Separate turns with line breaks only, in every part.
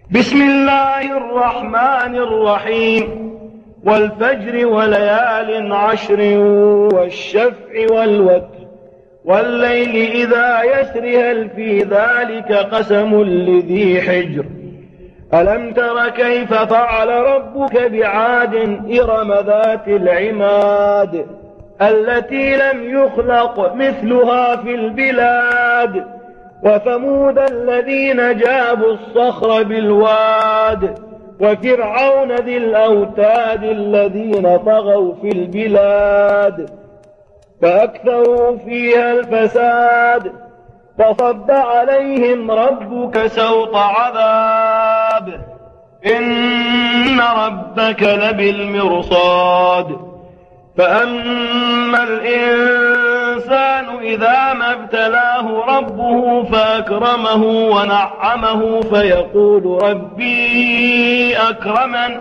بسم الله الرحمن الرحيم. والفجر وليال عشر والشفع والوتر والليل إذا يسر هل في ذلك قسم لذي حجر ألم تر كيف فعل ربك بعاد إرم ذات العماد التي لم يخلق مثلها في البلاد وثمود الذين جابوا الصخر بالواد وفرعون ذي الأوتاد الذين طغوا في البلاد فأكثروا فيها الفساد فصب عليهم ربك سوط عذاب إن ربك لبالمرصاد فأما الإنسان إذا ما ابتلاه ربه فأكرمه ونعمه فيقول ربي أكرمن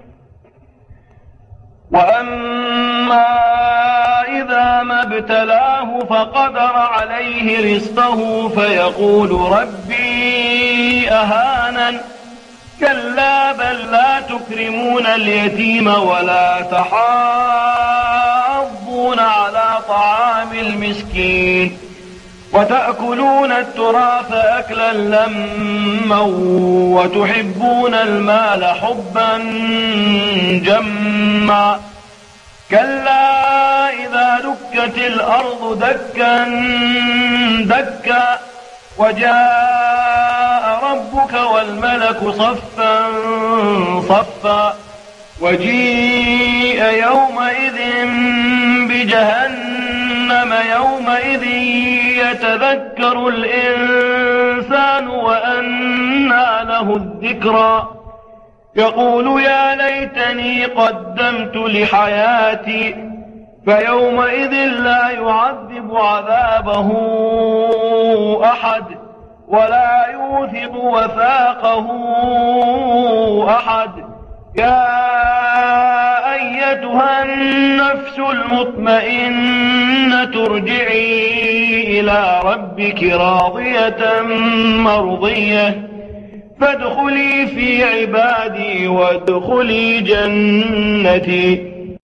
وأما إذا ما ابتلاه فقدر عليه رزقه فيقول ربي أهانن كلا بل لا تكرمون اليتيم ولا تحاضون على طعام المسكين وتأكلون التراث أكلا لما وتحبون المال حبا جما كلا إذا دكت الأرض دكا دكا وجاء ربك والملك صفا صفا وجيء يومئذ بجهنم يومئذ يتذكر الإنسان وأنى له الذكرى يقول يا ليتني قدمت لحياتي فيومئذ لا يعذب عذابه أحد ولا يوثق وثاقه أحد يا أيتها النفس المطمئنة ارجعي إلى ربك راضية مرضية فادخلي في عبادي وادخلي جنتي